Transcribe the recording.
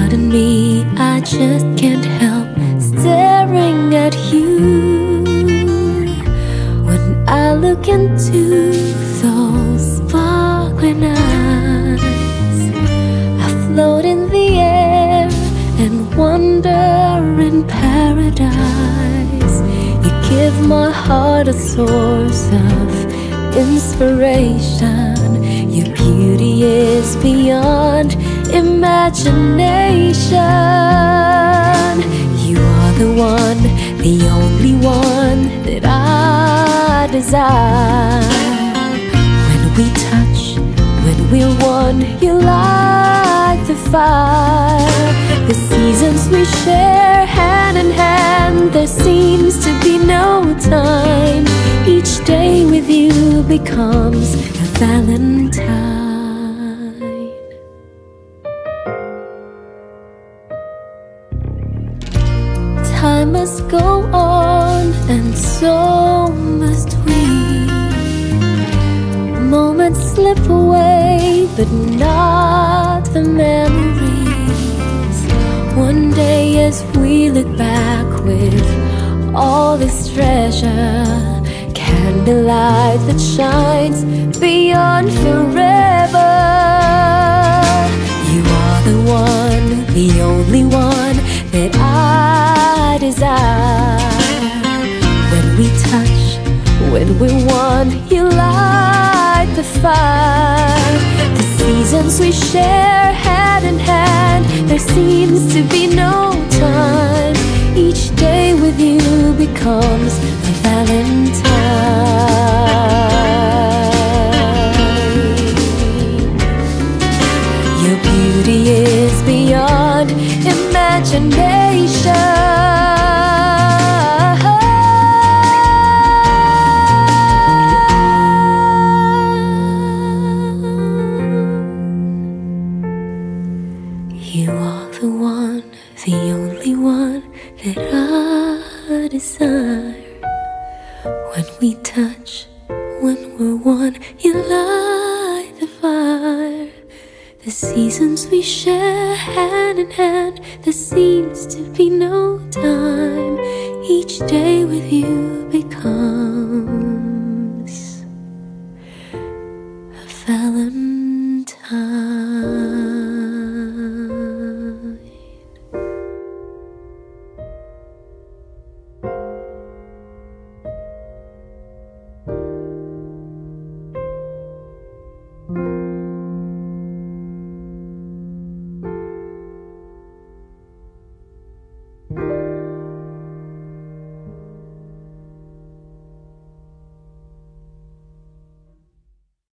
Pardon me, I just can't help staring at you when I look into those sparkling eyes. I float in the air and wander in paradise. You give my heart a source of inspiration. Your beauty is beyond imagination. You are the one, the only one that I desire. When we touch, when we're one, you light the fire. The seasons we share hand in hand, there seems to be no time. Each day with you becomes a Valentine. Time must go on, and so must we. Moments slip away, but not the memories. One day as we look back with all this treasure, candlelight that shines beyond forever. You are the one, the only one that I desire. When we touch, when we're one, you light the fire. The seasons we share hand in hand, there seems to be no time. Each day with you becomes a Valentine. Your beauty is beyond imagination. You are the one, the only one that I desire. When we touch, when we're one, you light the fire. The seasons we share hand in hand, there seems to be no time. Each day with you becomes a Valentine.